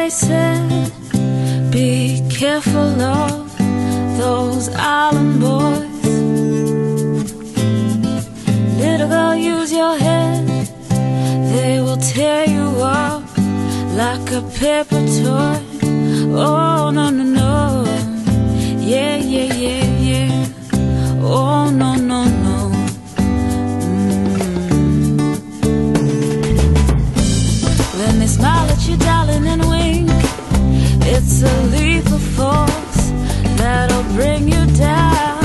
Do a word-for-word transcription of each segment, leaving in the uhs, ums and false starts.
always said, be careful of those island boys. Little girl, use your head, they will tear you up like a paper toy. Oh, no, no, no. Yeah, yeah, yeah, yeah. Oh, no, no, no. Mm. When they smile at you, darling, and wink, it's a lethal force that'll bring you down.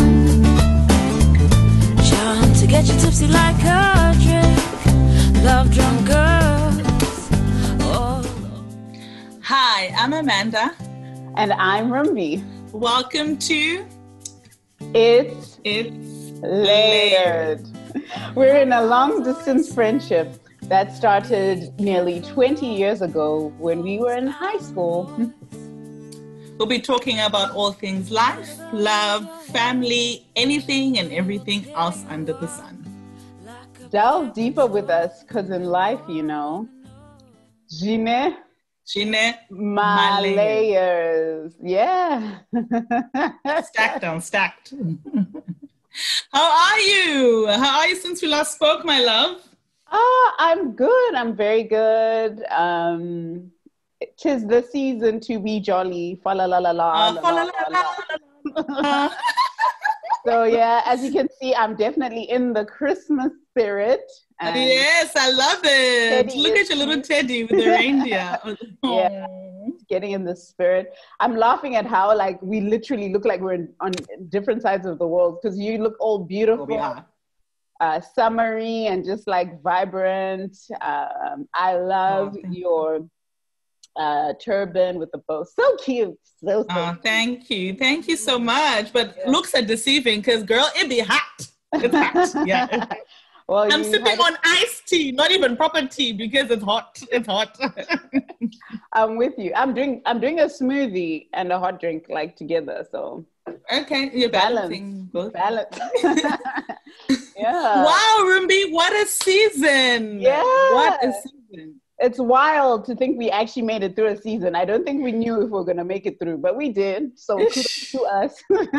Trying to get you tipsy like a drink. Love drunk girls. Oh. Hi, I'm Amanda. And I'm Rumbi. Welcome to It's, it's Layered. We're in a long distance friendship that started nearly twenty years ago when we were in high school. We'll be talking about all things life, love, family, anything and everything else under the sun. Delve deeper with us, because in life, you know, Gine, Gine, my layers. Yeah. Stacked down, stacked. How are you? How are you since we last spoke, my love? Oh, I'm good. I'm very good. Um, 'tis the season to be jolly. Fa la la la la. Uh, la, fa la la, la la, la la. la. So yeah, as you can see, I'm definitely in the Christmas spirit. And Yes, I love it. Teddy Look is at your little teddy with the reindeer. Yeah. Getting in the spirit. I'm laughing at how like we literally look like we're in, on different sides of the world, because you look all beautiful, We are. uh, summery and just like vibrant. Um, I love Oh, thank your uh, turban with the bow. So cute. So, so Oh, cute. thank you. Thank you so much. But yeah. Looks are deceiving because, girl, it be hot. It's hot. Yeah. Well, I'm you sipping had- on iced tea, not even proper tea, because it's hot. It's hot. I'm with you. I'm doing I'm doing a smoothie and a hot drink like together. So Okay, you're balancing both. Balance. Yeah. Wow, Rumbi, what a season. Yeah. What a season. It's wild to think we actually made it through a season. I don't think we knew if we were going to make it through, but we did. So kudos to us.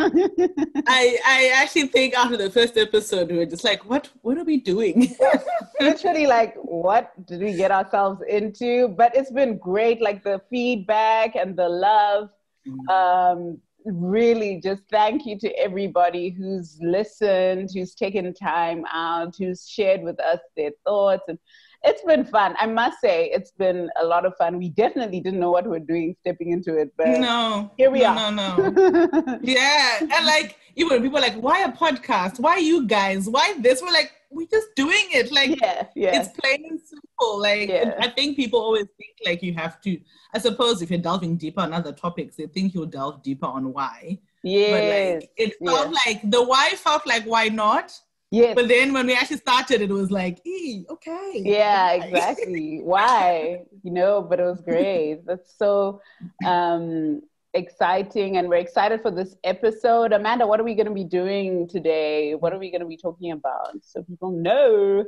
I I actually think after the first episode, we were just like, what, what are we doing? Literally like, what did we get ourselves into? But it's been great. Like the feedback and the love. Um, really just thank you to everybody who's listened, who's taken time out, who's shared with us their thoughts. And it's been fun. I must say, it's been a lot of fun. We definitely didn't know what we're doing stepping into it, but no, here we no, are. No, no, yeah. And like, even people are like, why a podcast? Why you guys? Why this? We're like, we're just doing it. Like, yeah, yeah. It's plain and simple. Like, Yeah. I think people always think like you have to, I suppose if you're delving deeper on other topics, they think you'll delve deeper on why. Yes. But like, it felt yes. like, the why felt like, why not? Yes. But then when we actually started, it was like, ee, okay. Yeah, why? exactly. Why? You know, but it was great. That's so um, exciting. And we're excited for this episode. Amanda, what are we going to be doing today? What are we going to be talking about so people know?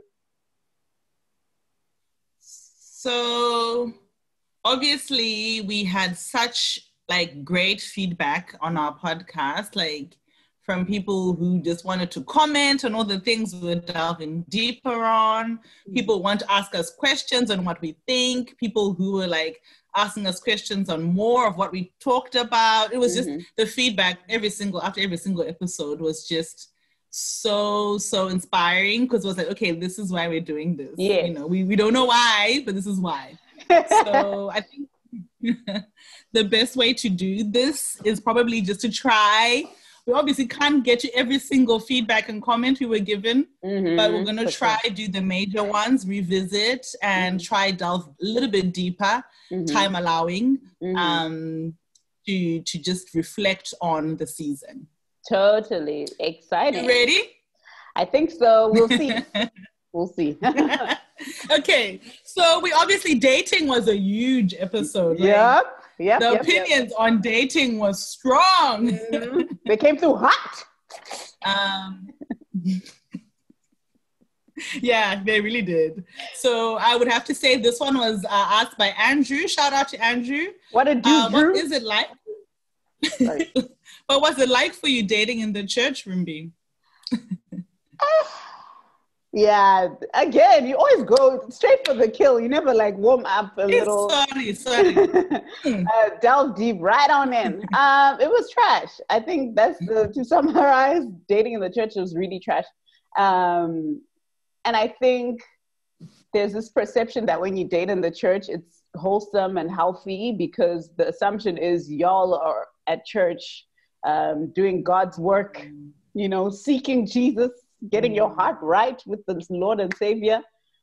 So obviously we had such like great feedback on our podcast, like from people who just wanted to comment on all the things we're delving deeper on. People want to ask us questions on what we think. People who were like asking us questions on more of what we talked about. It was just Mm-hmm. the feedback every single, after every single episode was just so, so inspiring, because it was like, okay, this is why we're doing this. Yes. You know, we, we don't know why, but this is why. So I think the best way to do this is probably just to try. We obviously can't get to every single feedback and comment we were given, Mm-hmm. but we're going to For try sure. do the major ones, revisit, and try delve a little bit deeper, Mhm. time allowing, Mhm. um, to to just reflect on the season. Totally exciting. You ready? I think so. We'll see. We'll see. Okay, so we obviously dating was a huge episode. Like, Yep. Yep. the yep, opinions on dating was strong. Yep. Mhm. They came through hot. Um, Yeah, they really did. So I would have to say this one was uh, asked by Andrew. Shout out to Andrew. What did you uh, Drew? What is it like? But what's it like for you dating in the church, Rimbi? Yeah, again, you always go straight for the kill. You never like warm up a little. Sorry, sorry. uh, delve deep right on in. Um, it was trash. I think that's the, to summarize, dating in the church was really trash. Um, and I think there's this perception that when you date in the church, it's wholesome and healthy because the assumption is y'all are at church um, doing God's work, you know, seeking Jesus, getting your heart right with the Lord and Savior.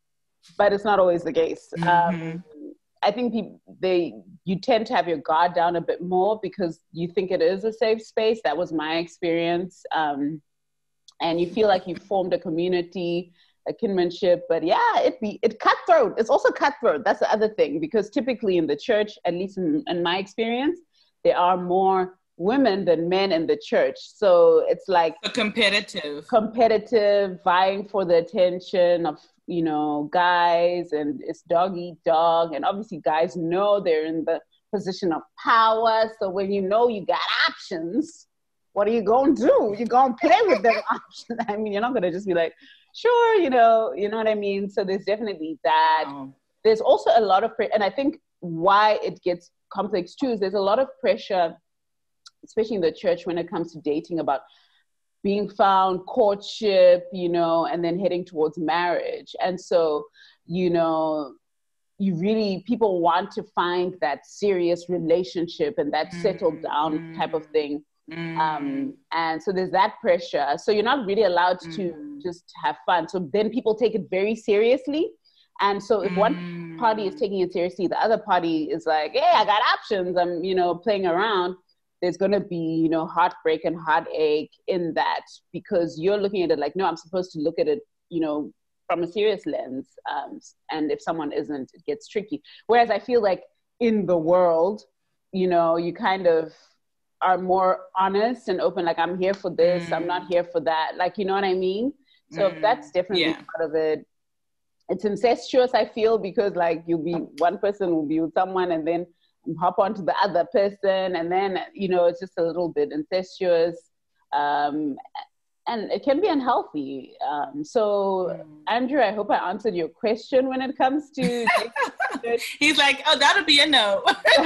But it's not always the case. Mm-hmm. Um, I think people, they you tend to have your guard down a bit more because you think it is a safe space. That was my experience. Um, and you feel like you've formed a community, a kinship, but yeah, it be it cutthroat. It's also cutthroat. That's the other thing, because typically in the church, at least in, in my experience, there are more women than men in the church. So it's like a competitive, competitive, vying for the attention of, you know, guys, and it's dog eat dog. And obviously guys know they're in the position of power. So when you know you got options, what are you going to do? You're going to play with them options. I mean, you're not going to just be like, sure, you know, you know what I mean? So there's definitely that. Oh. There's also a lot of, pre- and I think why it gets complex too is there's a lot of pressure, especially in the church when it comes to dating, about being found, courtship, you know, and then heading towards marriage. And so, you know, you really, people want to find that serious relationship and that settled down mm-hmm. type of thing. Mm. Um, and so there's that pressure. So you're not really allowed mm. to just have fun. So then people take it very seriously. And so if mm. one party is taking it seriously, the other party is like, hey, I got options. I'm, you know, playing around. There's going to be, you know, heartbreak and heartache in that, because you're looking at it like, no, I'm supposed to look at it, you know, from a serious lens. Um, and if someone isn't, it gets tricky. Whereas I feel like in the world, you know, you kind of are more honest and open. Like, I'm here for this. Mm. I'm not here for that. Like, you know what I mean? So mm. that's definitely yeah. part of it. It's incestuous, I feel, because like you'll be, one person will be with someone and then hop on to the other person, and then, you know, it's just a little bit incestuous, um, and it can be unhealthy. Um, so, mm. Andrew, I hope I answered your question when it comes to... He's like, oh, that'll be a no.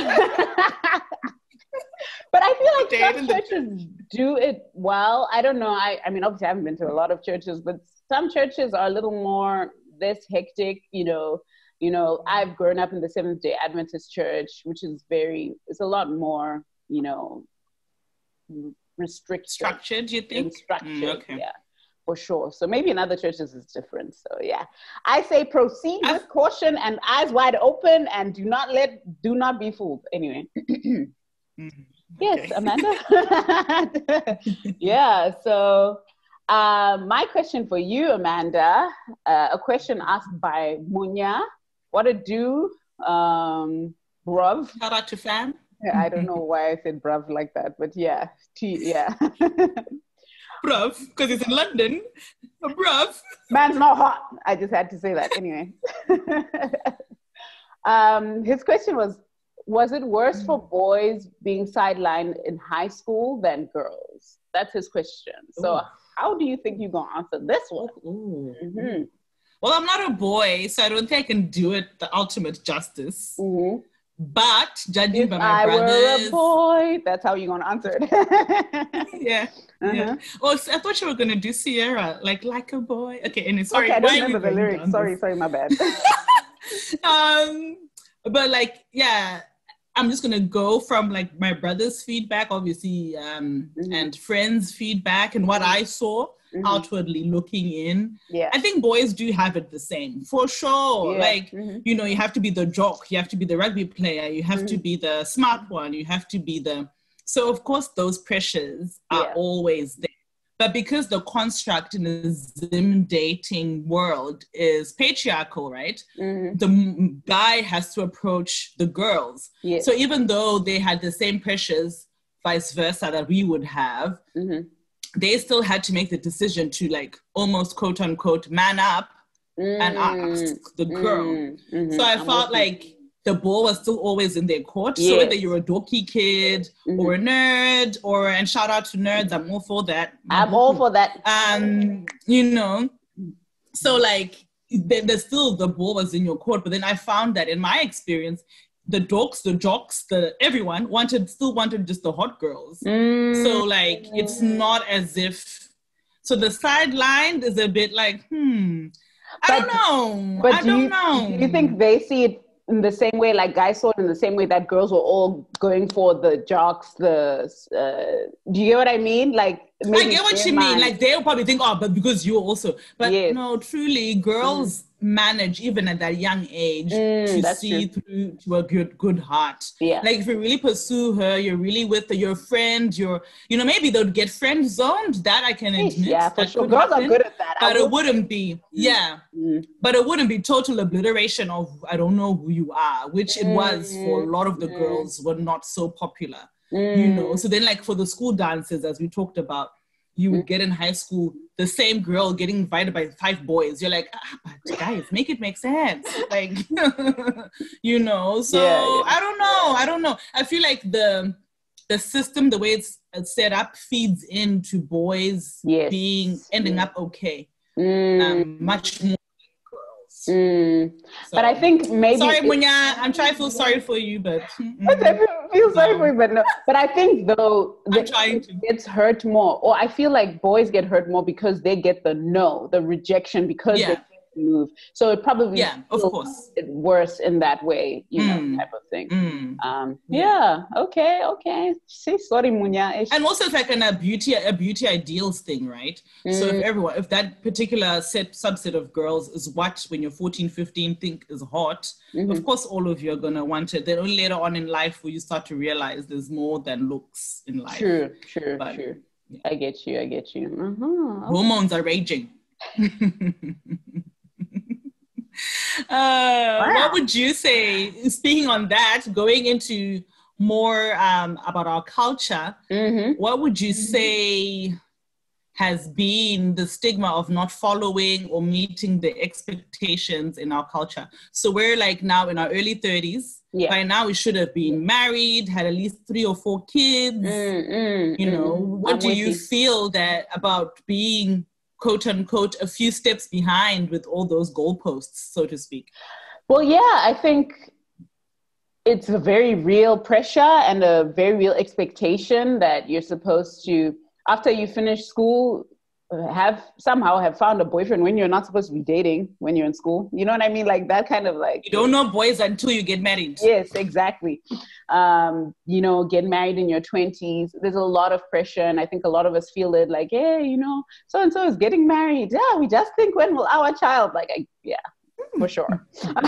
But I feel like some churches do it well. I don't know. I, I mean, obviously, I haven't been to a lot of churches, but some churches are a little more, less hectic, you know. You know, I've grown up in the Seventh-day Adventist church, which is very, it's a lot more, you know, restricted. Structured, do you think? Structured, mm, okay. yeah, for sure. So maybe in other churches it's different. So yeah, I say proceed with caution and eyes wide open, and do not let, do not be fooled. Anyway. mm, yes, Amanda. Yeah, so uh, my question for you, Amanda, uh, a question asked by Munya. What to do, um, bruv. Shout out to fam. I don't know why I said bruv like that, but yeah, T, yeah. Bruv, because it's in London. Bruv. Man's not hot. I just had to say that anyway. um, his question was, was it worse for boys being sidelined in high school than girls? That's his question. So Ooh. How do you think you're going to answer this one? Ooh. Mm-hmm. Well, I'm not a boy, so I don't think I can do it the ultimate justice. Mm-hmm. But judging if by my I brothers, were a boy, that's how you're gonna answer it. yeah, uh-huh. yeah. Oh, so I thought you were gonna do Sierra, like like a boy. Okay, and sorry, okay, I don't remember the lyrics. Sorry, sorry, my bad. um, but like, yeah, I'm just gonna go from like my brother's feedback, obviously, um, mm-hmm. and friends' feedback, and what I saw. Mm-hmm. Outwardly looking in. Yeah. I think boys do have it the same, for sure. Yeah. Like, mm-hmm. you know, you have to be the jock, you have to be the rugby player, you have mm-hmm. to be the smart one, you have to be the... So, of course, those pressures are yeah. always there. But because the construct in the Zim dating world is patriarchal, right? Mm-hmm. The guy has to approach the girls. Yeah. So even though they had the same pressures, vice versa, that we would have, mm-hmm. they still had to make the decision to like almost quote unquote man up mm, and asked the girl. Mm, mm-hmm, so I I'm felt like the ball was still always in their court. Yes. So whether you're a dorky kid mm-hmm. or a nerd, or and shout out to nerds, I'm all for that. I'm all for that. Um, you know, so like there's still the ball was in your court, but then I found that in my experience, the dorks, the jocks, the everyone wanted still wanted just the hot girls. Mm. So like it's not as if so the sideline is a bit like hmm I but, don't know. But I do don't you, know. Do you think they see it in the same way like guys saw it in the same way that girls were all going for the jocks, the uh, do you get what I mean? Like I get what you mind. mean. Like they'll probably think, oh, but because you also. But yes. no, truly, girls mm. manage even at that young age mm, to see true. through to a good, good heart. Yeah. Like if you really pursue her, you're really with her, your friend, you're, you know, maybe they'll get friend zoned. That I can admit. Yeah, for that sure. Girls happen, are good at that. But it wouldn't be. Mm. Yeah. Mm. But it wouldn't be total obliteration of I don't know who you are, which it was for a lot of the mm. girls were not so popular. Mm. You know, so then like for the school dances, as we talked about, you would get in high school, the same girl getting invited by five boys. You're like, ah, but guys, make it make sense. Like, you know, so yeah, yeah. I don't know. I don't know. I feel like the the system, the way it's set up feeds into boys yes. being, ending yeah. up okay. Mm. Um, much more. Mm. So, but I think maybe sorry, Munya, I'm trying to feel sorry for you, but mm, I feel sorry no. for you, but no. But I think though I'm trying to. It's hurt more, or I feel like boys get hurt more because they get the no, the rejection because yeah. they move. So it probably yeah, of course, worse in that way, you know, mm. type of thing. Mm. Um, yeah. yeah, okay, okay. See, sorry, Munya. And also, it's like an, a beauty, a beauty ideals thing, right? Mm. So if everyone, if that particular set subset of girls is what when you're fourteen, fifteen think is hot, mm-hmm. of course, all of you are gonna want it. Then only later on in life will you start to realize there's more than looks in life. True, true, but, true. Yeah. I get you. I get you. Uh-huh. Hormones are raging. Uh, wow. What would you say, speaking on that, going into more um, about our culture, mm-hmm. what would you say has been the stigma of not following or meeting the expectations in our culture? So we're like now in our early thirties. Yeah. By now we should have been married, had at least three or four kids. Mm, mm, you know, mm, what I'm do you, you feel that about being quote unquote, a few steps behind with all those goalposts, so to speak? Well, yeah, I think it's a very real pressure and a very real expectation that you're supposed to, after you finish school, have somehow have found a boyfriend when you're not supposed to be dating when you're in school. You know what I mean? Like that kind of like... You don't know boys until you get married. Yes, exactly. Um, you know, get married in your twenties. There's a lot of pressure. And I think a lot of us feel it like, hey, you know, so-and-so is getting married. Yeah, we just think when will our child? Like, I, yeah, for sure.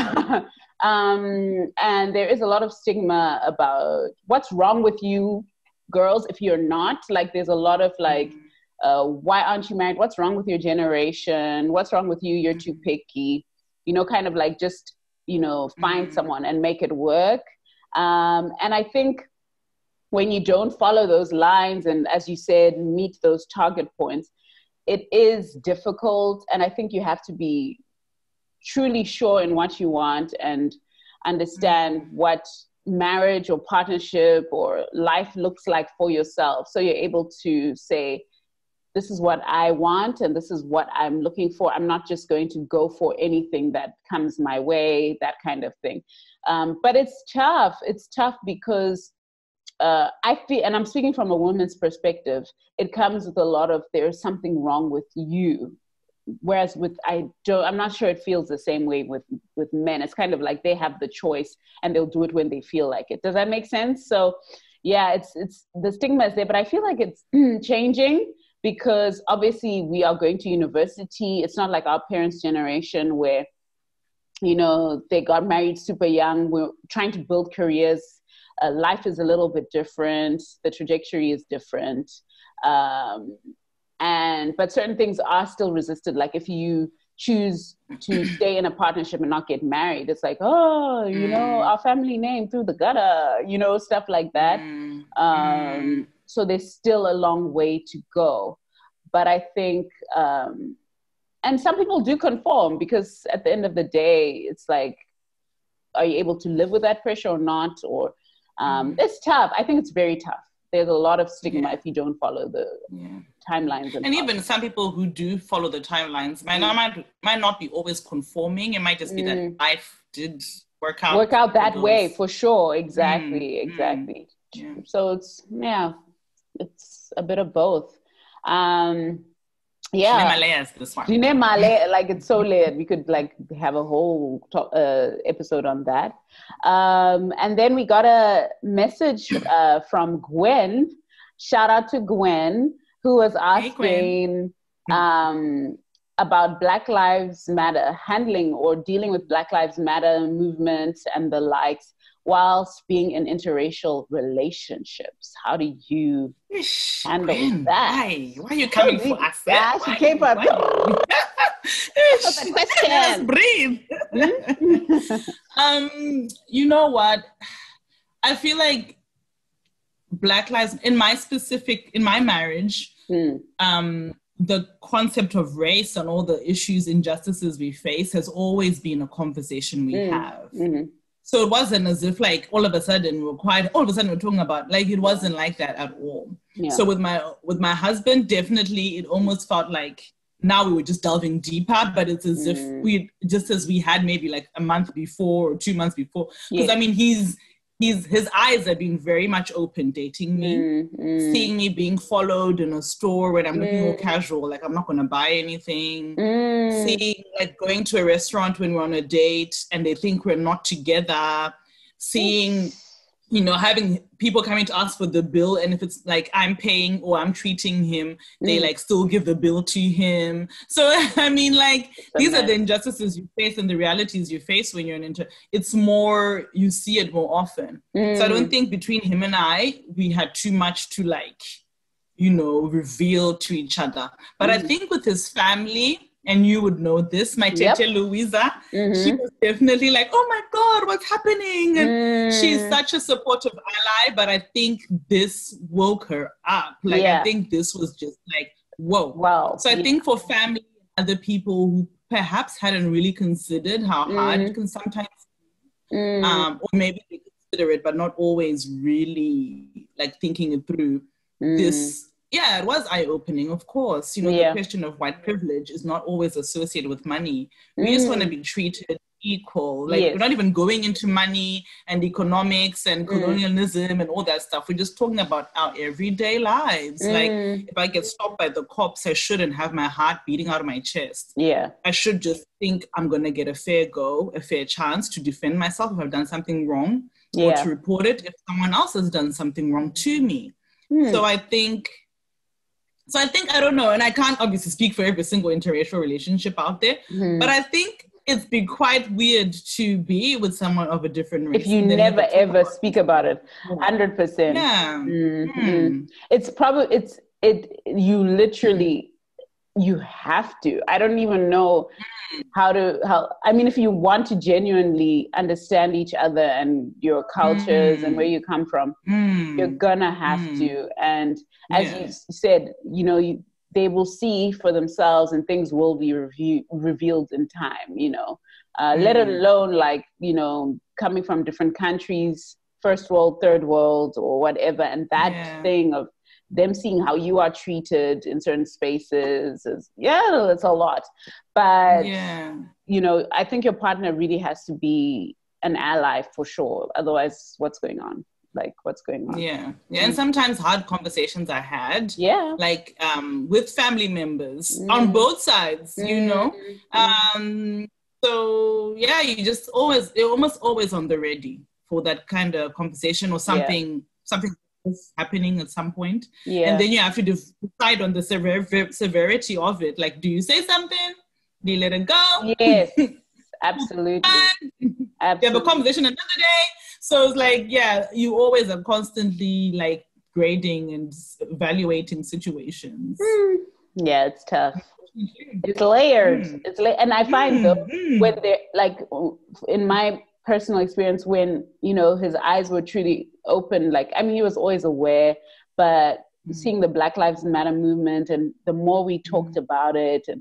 um, and there is a lot of stigma about what's wrong with you, girls, if you're not. Like there's a lot of like, Uh, why aren't you married? What's wrong with your generation? What's wrong with you? You're too picky. You know, kind of like just, you know, find mm-hmm. someone and make it work. Um, and I think when you don't follow those lines and, as you said, meet those target points, it is difficult. And I think you have to be truly sure in what you want and understand mm-hmm. what marriage or partnership or life looks like for yourself. So you're able to say, this is what I want and this is what I'm looking for. I'm not just going to go for anything that comes my way, that kind of thing. Um, but it's tough. It's tough because uh, I feel, and I'm speaking from a woman's perspective, it comes with a lot of there's something wrong with you. Whereas with, I don't, I'm not sure it feels the same way with, with men. It's kind of like they have the choice and they'll do it when they feel like it. Does that make sense? So yeah, it's, it's the stigma is there, but I feel like it's changing. Because obviously we are going to university. It's not like our parents' generation where, you know, they got married super young. We're trying to build careers. Uh, life is a little bit different. The trajectory is different. Um, and, but certain things are still resisted. Like if you choose to stay in a partnership and not get married, it's like, oh, you know, our family name through the gutter, you know, stuff like that. Um, So there's still a long way to go. But I think um, and some people do conform because at the end of the day, it's like, are you able to live with that pressure or not? Or um, mm. it's tough. I think it's very tough. There's a lot of stigma yeah. if you don't follow the yeah. timelines. And, and even some people who do follow the timelines might, mm. not, might, might not be always conforming. It might just be mm. that life did work out. Work out that way, for sure. Exactly, mm. exactly. Mm. Yeah. So it's, yeah, it's a bit of both. Um, yeah. This one. Like, it's so layered. We could like have a whole talk, uh, episode on that. Um, and then we got a message uh, from Gwen. Shout out to Gwen, who was asking hey, um, about Black Lives Matter, handling or dealing with Black Lives Matter movement and the likes whilst being in interracial relationships. How do you Ish, handle Gwen, that? Why? Why are you coming for us? Yeah, she came for Let's breathe. um, you know what? I feel like Black lives, in my specific, in my marriage, mm. um, the concept of race and all the issues, injustices we face has always been a conversation we mm. have. Mm-hmm. So it wasn't as if like all of a sudden we're quiet, all of a sudden we're talking about, like it wasn't like that at all. Yeah. So with my with my husband, definitely it almost felt like now we were just delving deeper, but it's as mm. if we, just as we had maybe like a month before or two months before. Because yeah. I mean, he's, he's, his eyes have been very much open dating me, mm, mm. seeing me being followed in a store when I'm looking mm. more casual, like I'm not going to buy anything, mm. seeing like going to a restaurant when we're on a date and they think we're not together, seeing, you know, having people coming to ask for the bill, and if it's like I'm paying or I'm treating him, they mm. like still give the bill to him. So, I mean, like, so these nice. Are the injustices you face and the realities you face when you're in inter. It's more, you see it more often. Mm. So I don't think between him and I, we had too much to like, you know, reveal to each other. But mm. I think with his family, and you would know this, my tete yep. Louisa, mm-hmm. she was definitely like, oh my God, what's happening? And mm. she's such a supportive ally, but I think this woke her up. Like, yeah. I think this was just like, whoa. Wow. So I yeah. think for family and other people who perhaps hadn't really considered how mm. hard it can sometimes be, mm. um, or maybe they consider it, but not always really like thinking it through, mm. this yeah, it was eye-opening, of course. You know, yeah. the question of white privilege is not always associated with money. We mm. just want to be treated equal. Like, yes. we're not even going into money and economics and colonialism mm. and all that stuff. We're just talking about our everyday lives. Mm. Like, if I get stopped by the cops, I shouldn't have my heart beating out of my chest. Yeah. I should just think I'm going to get a fair go, a fair chance to defend myself if I've done something wrong, yeah. or to report it if someone else has done something wrong to me. Mm. So I think... So I think, I don't know, and I can't obviously speak for every single interracial relationship out there, mm-hmm. but I think it's been quite weird to be with someone of a different race. If you never ever about. speak about it, one hundred percent. Yeah. Mm-hmm. Mm. It's probably, it's, it, you literally, you have to. I don't even know how to, how, I mean, if you want to genuinely understand each other and your cultures mm. and where you come from, mm. you're gonna have mm. to. And as yeah. you said, you know, you, they will see for themselves and things will be review, revealed in time, you know, uh, mm. let alone like, you know, coming from different countries, first world, third world or whatever. And that yeah. thing of them seeing how you are treated in certain spaces is, yeah, it's a lot. But, yeah. you know, I think your partner really has to be an ally for sure. Otherwise, what's going on? Like, what's going on? Yeah. Yeah. And sometimes hard conversations I had, yeah, like um, with family members mm. on both sides, mm. you know? Um, so, yeah, you just always, you're almost always on the ready for that kind of conversation or something, yeah. something is happening at some point. Yeah. And then you have to decide on the sever- severity of it. Like, do you say something? Do you let it go? Yes, absolutely. absolutely. You have a conversation another day. So it's like, yeah, you always are constantly like grading and evaluating situations. Mm. Yeah, it's tough. It's layered. Mm. It's la- and I find mm. though, mm. when they're like, in my personal experience, when, you know, his eyes were truly open, like, I mean, he was always aware, but mm. seeing the Black Lives Matter movement and the more we talked mm. about it, and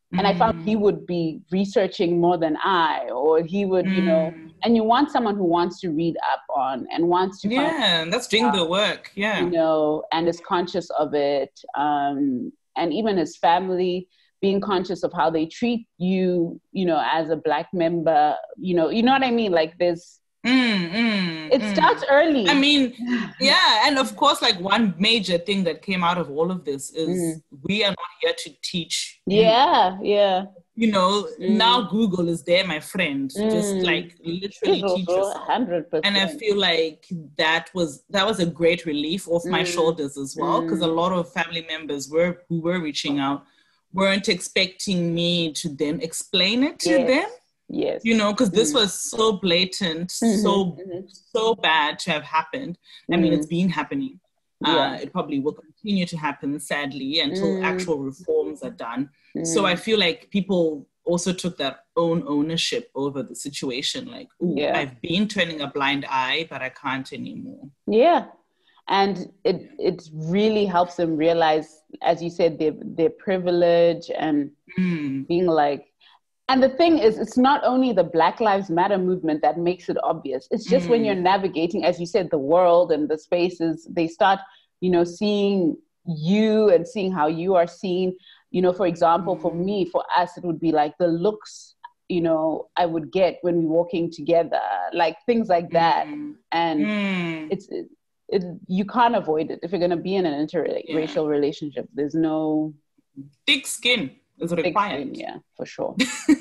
And I found he would be researching more than I, or he would, you know, and you want someone who wants to read up on and wants to yeah, find, that's doing uh, the work, yeah. You know, and is conscious of it. Um, and even his family, being conscious of how they treat you, you know, as a Black member, you know, you know what I mean? Like there's, Mm, mm, it mm. starts early. I mean, yeah. And of course, like one major thing that came out of all of this is mm. we are not here to teach. Yeah, you. yeah. You know, mm. now Google is there, my friend. Mm. Just like literally it's teach yourself. one hundred percent. And I feel like that was that was a great relief off mm. my shoulders as well, because mm. a lot of family members were who were reaching out weren't expecting me to then explain it to yes. them. Yes. You know, because this mm. was so blatant, mm-hmm. so mm-hmm. so bad to have happened. I mm. mean, it's been happening. Yeah. Uh, it probably will continue to happen, sadly, until mm. actual reforms are done. Mm. So I feel like people also took their own ownership over the situation. Like, ooh, yeah. I've been turning a blind eye, but I can't anymore. Yeah. And it it really helps them realize, as you said, their, their privilege and mm. being like, and the thing is, it's not only the Black Lives Matter movement that makes it obvious. It's just mm. when you're navigating, as you said, the world and the spaces, they start, you know, seeing you and seeing how you are seen. You know, for example, mm. for me, for us, it would be like the looks, you know, I would get when we're walking together, like things like that. Mm. And mm. it's, it, it, you can't avoid it. If you're going to be in an interracial yeah. relationship, there's no... thick skin. Is required. Yeah, for sure.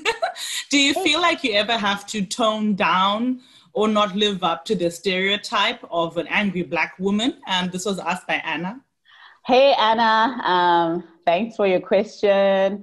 Do you feel like you ever have to tone down or not live up to the stereotype of an angry Black woman? And this was asked by Anna. Hey, Anna. Um, thanks for your question.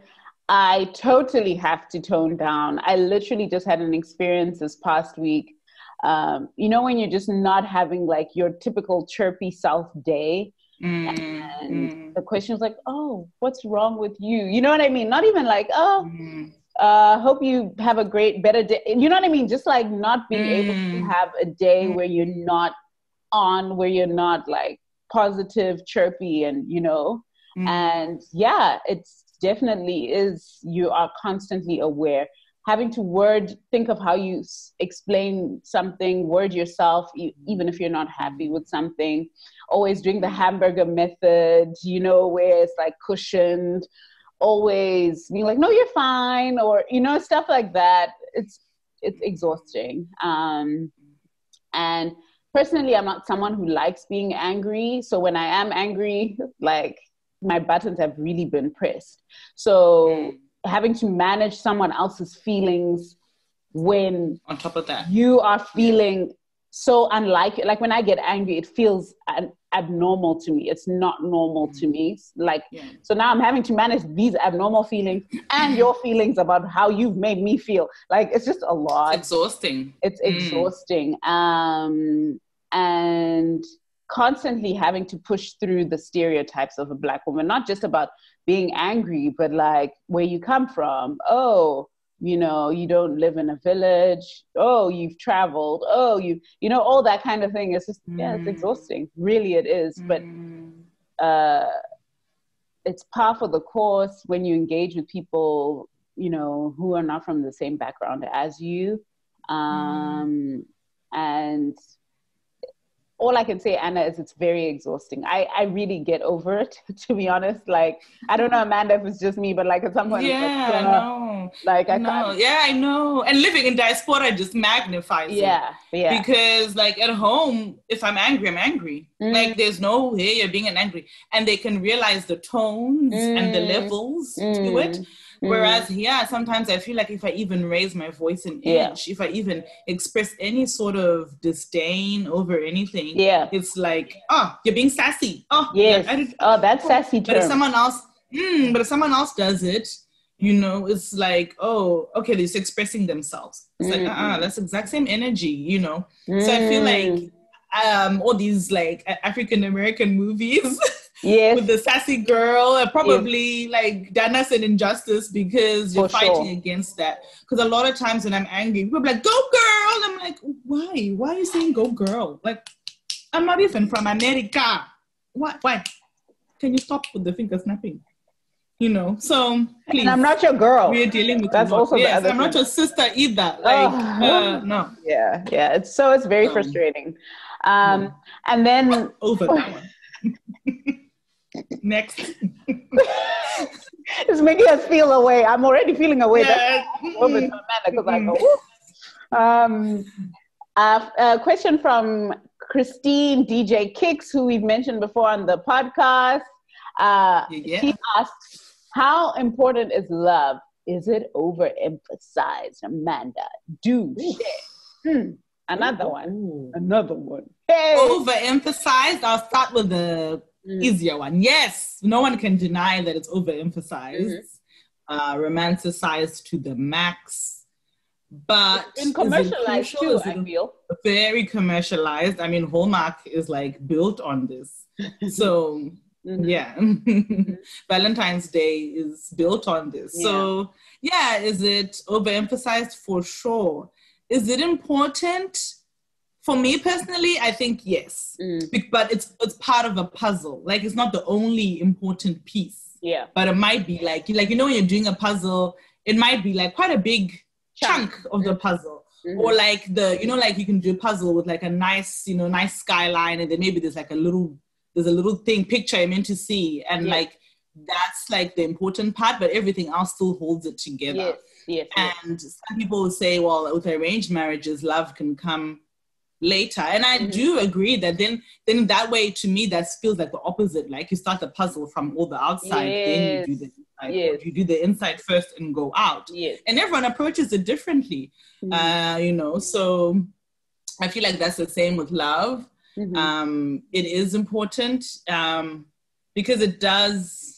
I totally have to tone down. I literally just had an experience this past week. Um, you know, when you're just not having like your typical chirpy self day. Mm, and mm. the question was like, oh, what's wrong with you? You know what I mean? Not even like, oh, mm. uh, hope you have a great, better day. You know what I mean? Just like not being mm. able to have a day where you're not on, where you're not like positive, chirpy, and, you know, mm. and yeah, it's definitely is, you are constantly aware. Having to word, think of how you s- explain something, word yourself, e- even if you're not happy with something. Always doing the hamburger method, you know, where it's like cushioned. Always being like, no, you're fine, or, you know, stuff like that. It's it's exhausting. Um, and personally, I'm not someone who likes being angry. So when I am angry, like my buttons have really been pressed. So having to manage someone else's feelings when on top of that you are feeling so unlike, like when I get angry, it feels an, abnormal to me. It's not normal mm. to me. Like, yeah. So now I'm having to manage these abnormal feelings and your feelings about how you've made me feel. Like, it's just a lot. It's exhausting. It's mm. exhausting. Um, and constantly having to push through the stereotypes of a Black woman, not just about being angry, but like where you come from. Oh, you know, you don't live in a village. Oh, you've traveled. Oh, you, you know, all that kind of thing. It's just, mm. yeah, it's exhausting. Really, it is. Mm. But uh, it's par for the course when you engage with people, you know, who are not from the same background as you. Um, mm. And all I can say, Anna, is it's very exhausting. I, I really get over it, to be honest. Like, I don't know, Amanda, if it's just me, but like at some point, yeah, it's like, uh, no. like I no. can't. Yeah, I know. And living in diaspora just magnifies yeah, it. Yeah, Because like at home, if I'm angry, I'm angry. Mm. Like there's no, hey, you're being an angry. And they can realize the tones mm. and the levels mm. to it. Whereas, yeah, sometimes I feel like if I even raise my voice an yeah. inch, if I even express any sort of disdain over anything, yeah. it's like, oh, you're being sassy. Oh, yes. I did, oh, that's sassy term. But if someone else, mm, but if someone else does it, you know, it's like, oh, okay, they're just expressing themselves. It's mm-hmm. like, uh-uh, that's the exact same energy, you know. Mm. So I feel like um, all these like African-American movies yes. with the sassy girl are probably yes. like done us an injustice because you're For fighting sure. against that. Because a lot of times when I'm angry, people are like, go girl! I'm like, why? Why are you saying go girl? Like, I'm not even from America. Why? Why? Can you stop with the finger snapping? you know, so please. And I'm not your girl. We're dealing with That's also yes, the other I'm thing. not your sister either. Like, oh. uh, no. Yeah, yeah. It's so it's very So, frustrating. Um, yeah. And then over that one. Next. It's making us feel away. I'm already feeling away. Yeah. That's over to Amanda because I go. Woo. Um, uh, a question from Christine D J Kicks, who we've mentioned before on the podcast. Uh, Yeah. She asks, "How important is love? Is it overemphasized?" Amanda, do share. Hmm. Another one. Ooh. Another one. Hey. Overemphasized. I'll start with the Mm. easier one. Yes, no one can deny that it's overemphasized, Mm-hmm. uh, romanticized to the max. But It's been commercialized is it too, is it I feel. very commercialized. I mean, Hallmark is like built on this. So Mm-hmm. yeah, Valentine's Day is built on this. Yeah. So yeah, is it overemphasized? For sure. Is it important? For me personally, I think yes, Mm. Be- but it's it's part of a puzzle. Like it's not the only important piece. Yeah. But it might be like like you know when you're doing a puzzle, it might be like quite a big chunk, Chunk. of the puzzle. Mhm. Or like the you know like you can do a puzzle with like a nice you know nice skyline, and then maybe there's like a little there's a little thing picture you're meant to see, and Yeah. like that's like the important part, but everything else still holds it together. Yes, yes, yes. And some people will say, well, with arranged marriages, love can come later. And I Mhm. do agree that then, then that way, to me, that feels like the opposite. Like you start the puzzle from all the outside, then you do Yes. the inside. Yes. Or you do the inside first and go out. Yes. And everyone approaches it differently, Mhm. uh, you know. So I feel like that's the same with love. Mhm. Um, it is important um, because it does,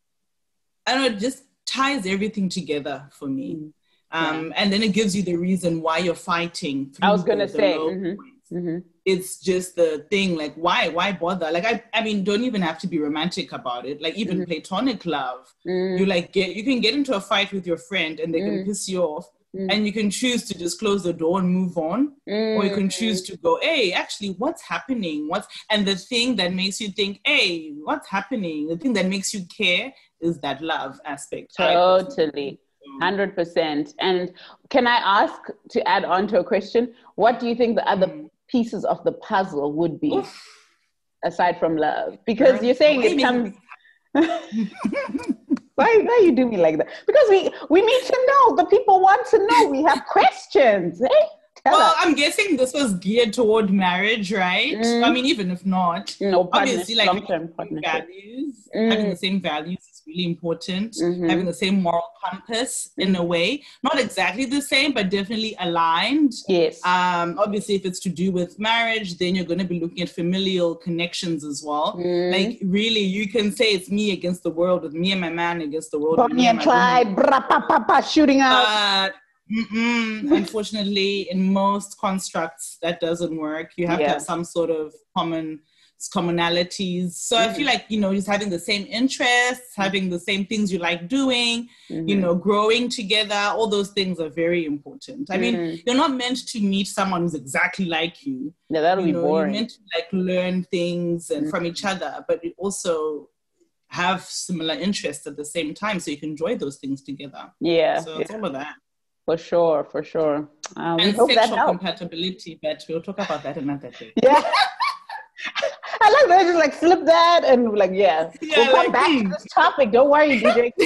I don't know, it just ties everything together for me. Mm. Um, And then it gives you the reason why you're fighting. I was through gonna the- the say, low mhm. points. Mhm. It's just the thing, like, why, why bother? Like, I, I mean, don't even have to be romantic about it. Like, even Mhm. platonic love, Mm. you like get, you can get into a fight with your friend and they can Mm. piss you off, Mm. and you can choose to just close the door and move on, or you can choose to go, hey, actually, what's happening? What's and the thing that makes you think, hey, what's happening? The thing that makes you care is that love aspect. I personally Totally. think. one hundred percent. And can I ask, to add on to a question, what do you think the other Mm. pieces of the puzzle would be, Oof. aside from love? Because Girl, you're saying why it you comes... making why, why you do me like that? Because we, we need to know. The people want to know. We have questions. Hey, tell Well, us. I'm guessing this was geared toward marriage, right? Mm. I mean, even if not, No, obviously, partnership, like long-term having partnership. values, Mm. having the same values is really important. Mhm. Having the same moral compass in Mm. a way, not exactly the same, but definitely aligned. Yes. Um, obviously, if it's to do with marriage, then you're going to be looking at familial connections as well. Mm. Like, really, you can say it's me against the world, with me and my man against the world. with Bonnie me and my woman. Clyde, bra, pa, pa, pa, shooting out. But mm-mm, unfortunately, in most constructs, that doesn't work. You have Yeah. to have some sort of common commonalities. So I feel like, you know, just having the same interests, having the same things you like doing, Mhm. you know, growing together, all those things are very important. I mean, Mhm. you're not meant to meet someone who's exactly like you. Yeah, that'll You be know, you're boring. meant to like learn things and Mhm. from each other, but you also have similar interests at the same time, so you can enjoy those things together. Yeah, So yeah, it's all of that. for sure, for sure. Uh, we And hope that sexual helps. compatibility, but we'll talk about that another day. Yeah. I like that. Just like flip that and like, yeah. Yeah, we'll come like, back hmm. to this topic. Don't worry, D J.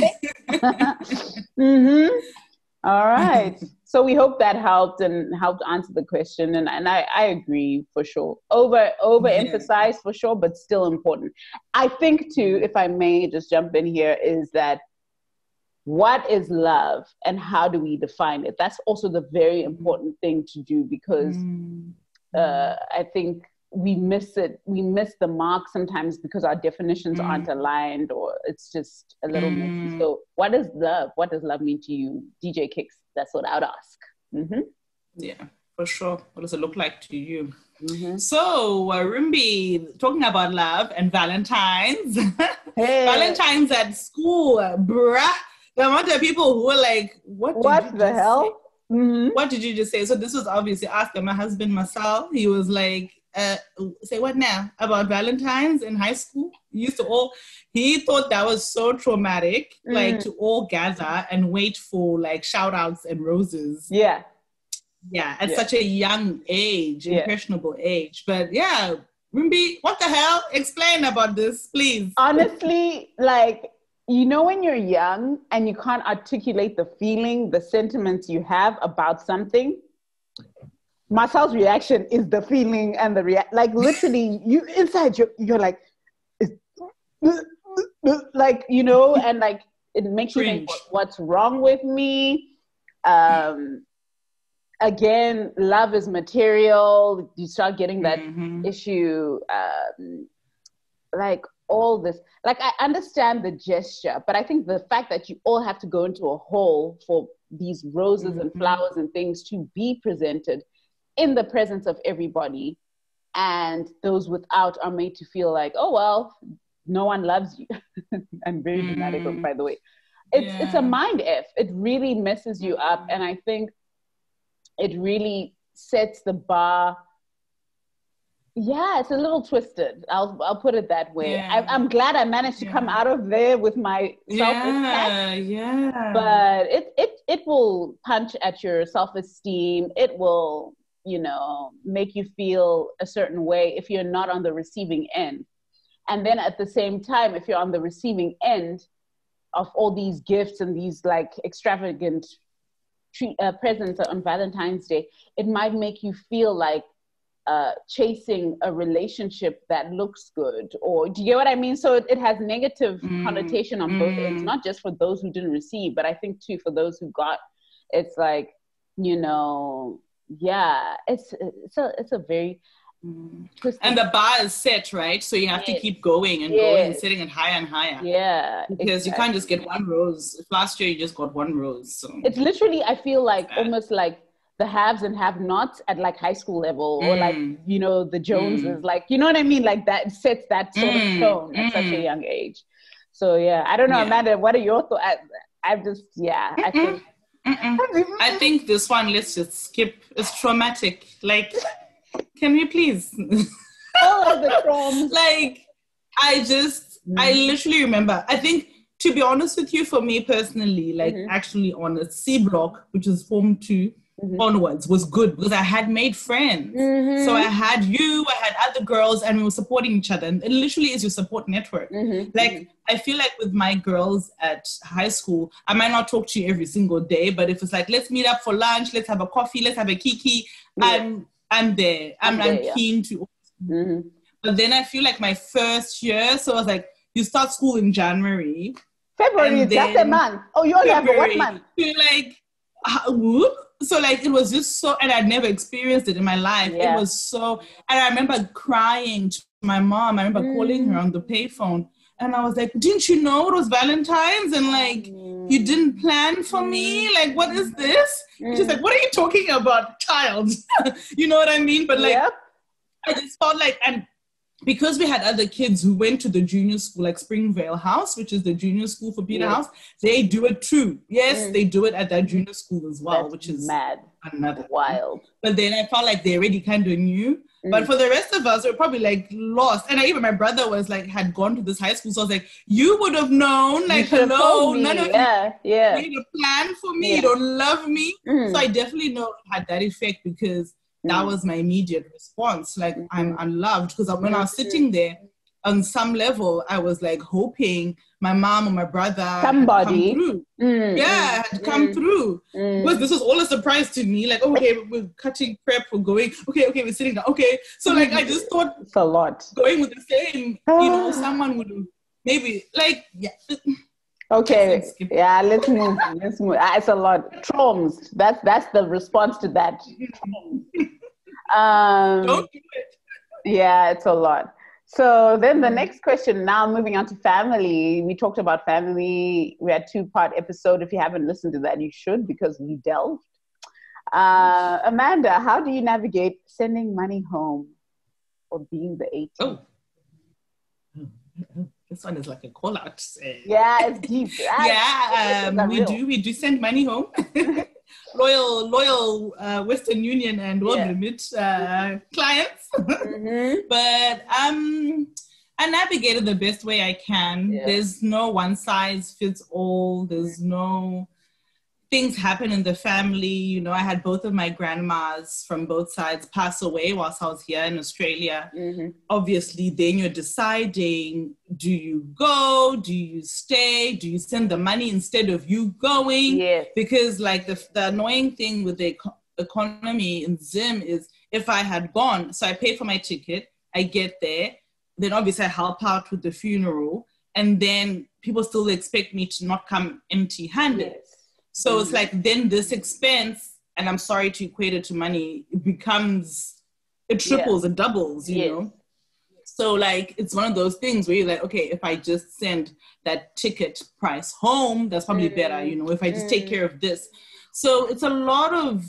mm-hmm. All right. So we hope that helped and helped answer the question. And, and I, I agree for sure. Over overemphasized for sure, but still important. I think too, if I may just jump in here, is that what is love and how do we define it? That's also the very important thing to do, because Mm. uh, I think we miss it. We miss the mark sometimes because our definitions Mm. aren't aligned, or it's just a little messy. Mm. So what is love? What does love mean to you? D J Kicks, that's what I would ask. Mm-hmm. Yeah, for sure. What does it look like to you? Mm-hmm. So, uh, Rimbi, talking about love and Valentine's. Hey. Valentine's at school, uh, bruh. The amount of people who were like, what did What you the just hell? say? Mm-hmm. What did you just say? So this was obviously after my husband Marcel. He was like, uh, say what now? About Valentine's in high school? used to all, he thought that was so traumatic, Mm. like to all gather and wait for like shout outs and roses. Yeah. Yeah, at Yeah. such a young age, Yeah. impressionable age. But yeah, Rimbi, what the hell? Explain about this, please. Honestly, like, you know, when you're young and you can't articulate the feeling, the sentiments you have about something, Marcel's reaction is the feeling and the react. Like, literally, you inside, you're, you're like, like, you know, and like, it makes you think, Cringe. what's wrong with me? Um, again, love is material. You start getting that Mhm. issue, um, like all this. Like, I understand the gesture, but I think the fact that you all have to go into a hole for these roses and Mhm. flowers and things to be presented in the presence of everybody, and those without are made to feel like, oh, well, no one loves you. I'm very dramatic, Mm. by the way. It's, it's a Yeah. mind F. It really messes you up. And I think it really sets the bar. Yeah, it's a little twisted. I'll I'll put it that way. Yeah. I, I'm glad I managed to Yeah. come out of there with my self-respect. Yeah, yeah. But it it it will punch at your self-esteem. It will, you know, make you feel a certain way if you're not on the receiving end. And then at the same time, if you're on the receiving end of all these gifts and these like extravagant treat, uh, presents on Valentine's Day, it might make you feel like uh, chasing a relationship that looks good, or do you get what I mean? So it, it has negative Mm, connotation on both mm. ends, not just for those who didn't receive, but I think too for those who got. It's like, you know, yeah, it's it's a it's a very twisted. And the bar is set, right? So you have to Yes. keep going and going and Yes. setting it higher and higher. Yeah, Because you can't just exactly. get one rose. If last year you just got one rose. So. It's literally, I feel like Sad. almost like the haves and have-nots at like high school level, or like, Mm. you know, the Joneses, Mm. like, you know what I mean? Like that, it sets that sort Mm. of tone at such a Mm. young age. So yeah, I don't know, Yeah. Amanda, what are your thoughts? I, I've just, yeah, I think. Mm-mm. I think this one, let's just skip. It's traumatic. Like, can we please? All of the traumas. Like, I just, I Mm. literally remember. I think, to be honest with you, for me personally, like Mhm. actually on a C block, which is Form two Mhm. onwards, was good because I had made friends. Mhm. So I had you, I had other girls, and we were supporting each other. And it literally is your support network. Mhm. Like, I feel like with my girls at high school, I might not talk to you every single day, but if it's like, let's meet up for lunch, let's have a coffee, let's have a kiki, Yeah. I'm I'm there. I'm, I'm I'm, there, yeah. keen to. Mhm. But then I feel like my first year, so I was like, you start school in January. February, And just a then month. Oh, you only have a February, one month. you're like, ah, whoop. So like, it was just so, and I'd never experienced it in my life. Yeah. It was so, and I remember crying to my mom. I remember Mm. calling her on the payphone. And I was like, didn't you know it was Valentine's? And like, you didn't plan for me? Like, what is this? Mm. She's like, what are you talking about, child? You know what I mean? But like, Yep. I just felt like, and because we had other kids who went to the junior school, like Springvale House, which is the junior school for Peter Yes. House, they do it too. Yes, Mm. they do it at that junior school as well, That's which is mad, another. wild. But then I felt like they already kind of knew. But Mm. for the rest of us, we were probably like lost. And I, even my brother was like, had gone to this high school. So I was like, you would have known, You like, should have hello, told me. none of Yeah, you yeah. made a plan for me. Yeah. You don't love me. Mm. So I definitely know it had that effect because that Mm. was my immediate response. Like, Mhm. I'm unloved. Because when I was Mhm. sitting there, on some level, I was like hoping my mom or my brother Somebody. had come through. Mm, Yeah, mm, had come mm, through. mm. Because this was all a surprise to me. Like, okay, we're cutting prep, we're going. Okay, okay, we're sitting down. Okay. So, like, I just thought It's a lot. going with the same, you know, someone would maybe, like, yeah. Okay, Let's skip. yeah, let's move. Let's move. Ah, it's a lot. Traumas. That's that's the response to that. Um, Don't do it. yeah, it's a lot. So then the next question, now moving on to family. We talked about family. We had two-part episode. If you haven't listened to that, you should, because we delved. Uh, Amanda, how do you navigate sending money home or being the eighteen? Oh. This one is like a call out. Yeah, it's deep. Ah, Yeah, it's um, we real. do. We do send money home. loyal, loyal uh, Western Union and World Yeah. Limit uh, clients. Mhm. But um, I navigate it the best way I can. Yeah. There's no one size fits all. There's no things happen in the family. You know, I had both of my grandmas from both sides pass away whilst I was here in Australia. Mm-hmm. Obviously, then you're deciding, do you go? Do you stay? Do you send the money instead of you going? Yes. Because like the, the annoying thing with the eco- economy in Zim is if I had gone, so I pay for my ticket, I get there, then obviously I help out with the funeral, and then people still expect me to not come empty-handed. Yes. So Mm-hmm. it's like then this expense, and I'm sorry to equate it to money, it becomes, it triples, yeah. it doubles, you yes. know? So like, it's one of those things where you're like, okay, if I just send that ticket price home, that's probably mm. better, you know, if I just mm. take care of this. So it's a lot of,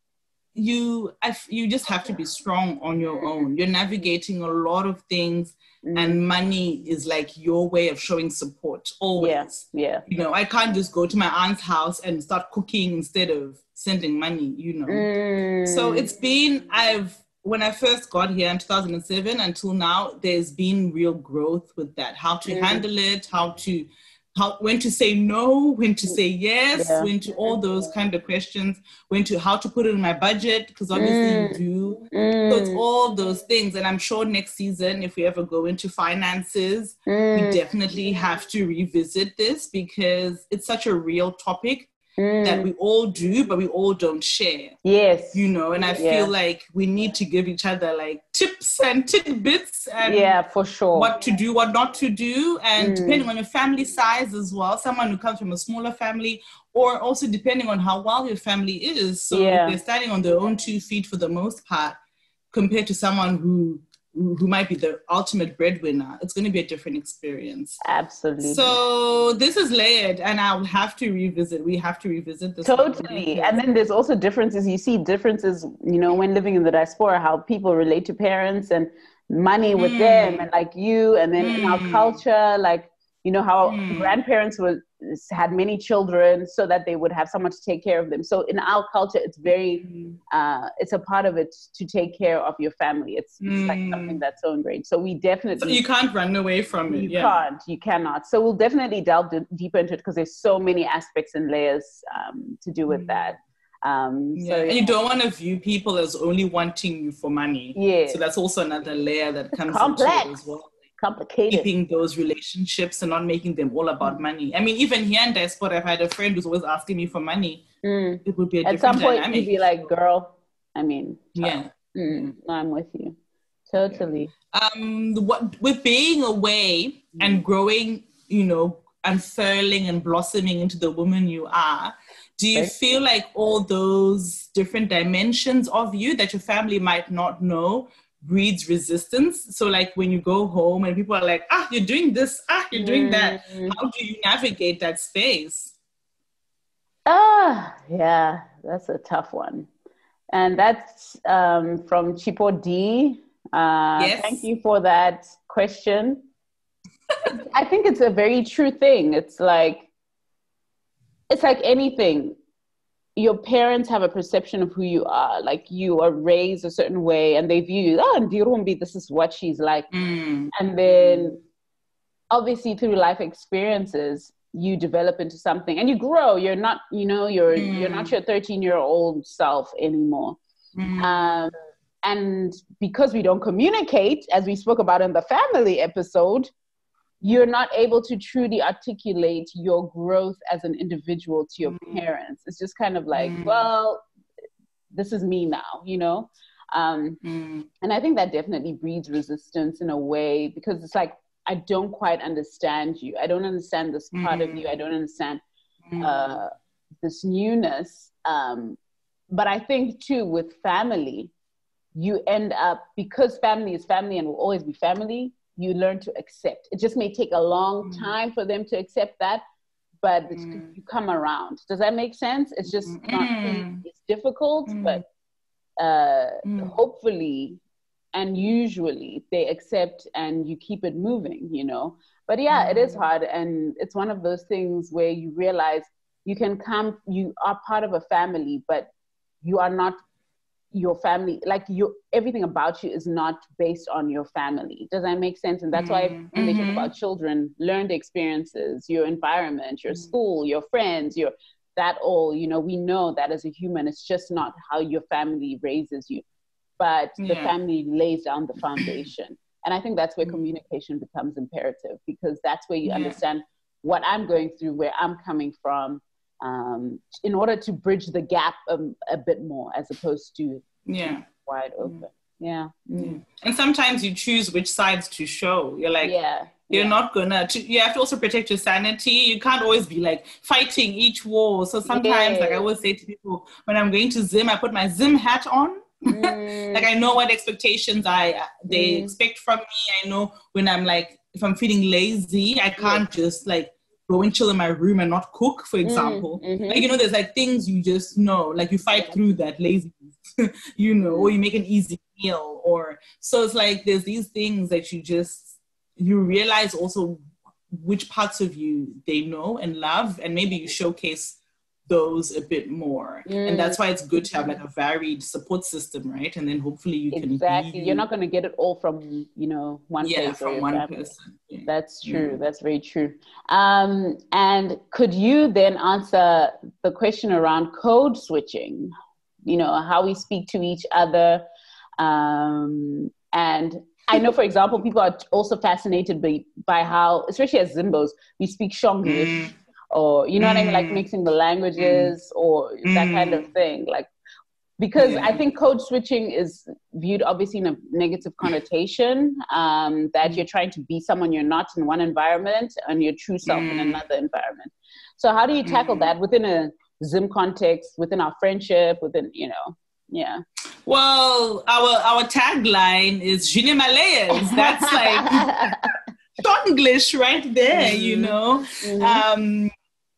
you, I, you just have to be strong on your own. You're navigating a lot of things. Mm. And money is like your way of showing support always. Yeah, yeah. You know, I can't just go to my aunt's house and start cooking instead of sending money, you know. Mm. So it's been, I've, when I first got here in two thousand seven until now, there's been real growth with that. How to mm. handle it, how to, how when to say no, when to say yes, yeah. when to all those kind of questions, when to, how to put it in my budget, because obviously mm. you do. Mm. So it's all those things. And I'm sure next season, if we ever go into finances, mm. we definitely have to revisit this because it's such a real topic mm. that we all do, but we all don't share. Yes. You know, and I yeah. feel like we need to give each other like tips and tidbits and yeah, for sure. what to do, what not to do. And mm. depending on your family size as well, someone who comes from a smaller family, or also depending on how well your family is. So yeah. if they're standing on their own two feet for the most part, compared to someone who who might be the ultimate breadwinner, it's going to be a different experience. Absolutely. So this is layered, and I'll have to revisit. We have to revisit this. Totally. And then there's also differences. You see differences, you know, when living in the diaspora, how people relate to parents and money with mm. them, and like you, and then mm. in our culture, like, you know, how mm. grandparents were had many children so that they would have someone to take care of them. So in our culture, it's very, mm. uh, it's a part of it to take care of your family. It's, it's mm. like something that's so ingrained. So we definitely... So you can't run away from it. You yeah. can't, you cannot. So we'll definitely delve d- deeper into it because there's so many aspects and layers um, to do with mm. that. Um, yeah. so, and you don't want to view people as only wanting you for money. Yeah. So that's also another layer that comes complex. into it as well. Complicated. Keeping those relationships and not making them all about money. I mean, even here in diaspora, I've had a friend who's always asking me for money. Mm. It would be a At different some point, dynamic. you'd be like, girl, I mean, yeah. Mm, I'm with you. Totally. Um, what, with being away mm. and growing, you know, unfurling and blossoming into the woman you are, do you right. feel like all those different dimensions of you that your family might not know breeds resistance? So like when you go home and people are like, ah, you're doing this, ah, you're doing mm. that. How do you navigate that space? Ah, yeah, that's a tough one. And that's um, from Chipo D. Uh, yes. Thank you for that question. I think it's a very true thing. It's like, it's like anything. Your parents have a perception of who you are. Like you are raised a certain way and they view you, oh, Ndirumbi, this is what she's like. Mm. And then obviously through life experiences, you develop into something and you grow. You're not, you know, you're, mm. you're not your thirteen year old self anymore. Mm. Um, and because we don't communicate, as we spoke about in the family episode, you're not able to truly articulate your growth as an individual to your mm. parents. It's just kind of like, mm. well, this is me now, you know? Um, mm. And I think that definitely breeds resistance in a way because it's like, I don't quite understand you. I don't understand this part mm. of you. I don't understand mm. uh, this newness. Um, but I think too, with family, you end up, because family is family and will always be family, you learn to accept. It just may take a long time for them to accept that, but mm. you come around. Does that make sense? It's just mm. not, it's difficult, mm. but uh, mm. hopefully and usually they accept and you keep it moving, you know? But yeah, mm. it is hard. And it's one of those things where you realize you can come, you are part of a family, but you are not your family, like you, everything about you is not based on your family. Does that make sense? And that's mm-hmm. why when they talk about children, learned experiences, your environment, your mm-hmm. school, your friends, your, that all, you know, we know that as a human, it's just not how your family raises you, but yeah. the family lays down the foundation. And I think that's where communication becomes imperative, because that's where you yeah. understand what I'm going through, where I'm coming from, um, in order to bridge the gap a, a bit more, as opposed to yeah. wide open. Yeah. Mm. yeah. And sometimes you choose which sides to show. You're like, yeah. you're yeah. not gonna, to, you have to also protect your sanity. You can't always be like fighting each war. So sometimes, yeah. like I always say to people, when I'm going to Zim, I put my Zim hat on. Mm. Like I know what expectations I they mm. expect from me. I know when I'm like, if I'm feeling lazy, I can't yeah. just like go and chill in my room and not cook, for example. Mm-hmm. Like, you know, there's like things you just know, like you fight yeah. through that laziness, you know, or you make an easy meal, or so it's like there's these things that you just, you realize also which parts of you they know and love, and maybe you showcase those a bit more. Mm. And that's why it's good to have like a varied support system, right? And then hopefully you exactly. can exactly you're not going to get it all from, you know, one yeah place from one family. person. Yeah. That's true. Yeah. That's very true. Um and could you then answer the question around code switching, you know, how we speak to each other? Um and I know, for example, people are also fascinated by by how, especially as Zimbos, we speak Shonglish. Mm. Or, you know mm. what I mean? Like mixing the languages mm. or that mm. kind of thing. Like, because yeah. I think code switching is viewed obviously in a negative connotation, um, that mm. you're trying to be someone you're not in one environment and your true self mm. in another environment. So how do you tackle mm. that within a Zim context, within our friendship, within, you know, yeah. Well, our our tagline is Jine Malayas. That's like English right there, mm-hmm. you know? Mm-hmm. Um,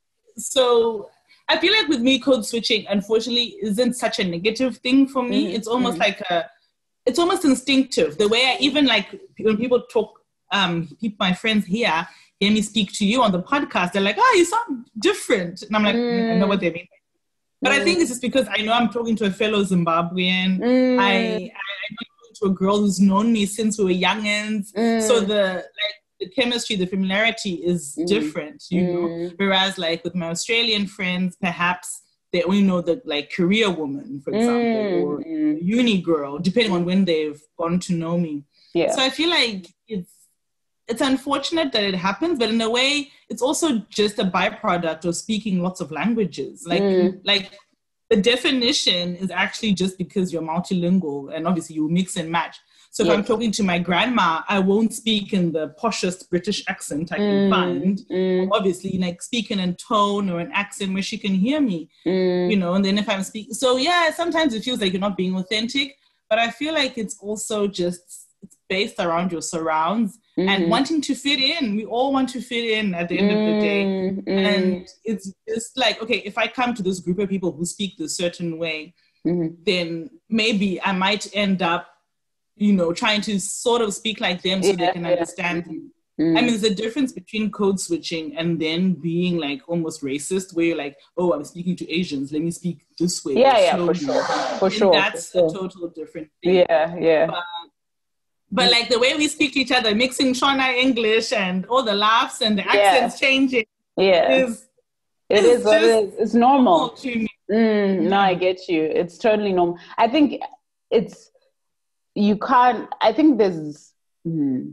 So I feel like with me, code switching, unfortunately, isn't such a negative thing for me. Mm-hmm. It's almost mm-hmm. like a, it's almost instinctive. The way I even like, when people talk, um, people, my friends here, hear me speak to you on the podcast, they're like, oh, you sound different. And I'm like, mm. I know what they mean. But mm. I think it's just because I know I'm talking to a fellow Zimbabwean. Mm. I, I, I'm talking to a girl who's known me since we were youngins. Mm. So the, like, the chemistry, the familiarity is mm. different, you mm. know, whereas like with my Australian friends, perhaps they only know the like career woman, for example, mm. or mm. uni girl, depending on when they've gone to know me. Yeah. So I feel like it's it's unfortunate that it happens, but in a way, it's also just a byproduct of speaking lots of languages. Like mm. like the definition is actually just because you're multilingual, and obviously you mix and match. So if yes. I'm talking to my grandma, I won't speak in the poshest British accent I can mm, find. Mm. Obviously, like speaking in tone or an accent where she can hear me, mm. you know, and then if I'm speaking. So yeah, sometimes it feels like you're not being authentic, but I feel like it's also just, it's based around your surrounds mm-hmm. and wanting to fit in. We all want to fit in at the end mm, of the day. Mm. And it's just like, okay, if I come to this group of people who speak this certain way, mm-hmm. then maybe I might end up, you know, trying to sort of speak like them so yeah, they can yeah. understand me. Mm. I mean, there's a difference between code switching and then being like almost racist, where you're like, oh, I'm speaking to Asians, let me speak this way. Yeah, yeah, for sure. For and sure. That's for sure. a total different thing. Yeah, yeah. But, but like the way we speak to each other, mixing Shona English and all the laughs and the accents yeah. changing. Yeah. Is, it is what it is. It's normal. To me. Mm, no, I get you. It's totally normal. I think it's, you can't, I think there's, hmm,